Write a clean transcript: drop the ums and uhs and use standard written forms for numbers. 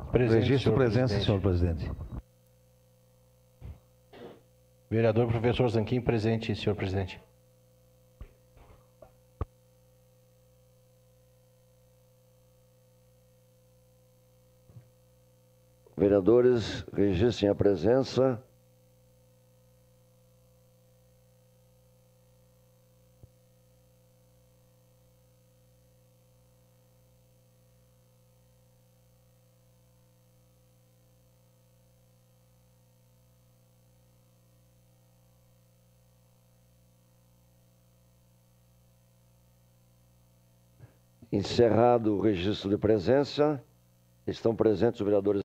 Registro presença, senhor presidente. Vereador professor Zanquim, presente, senhor presidente. Vereadores, registrem a presença. Encerrado o registro de presença, estão presentes os vereadores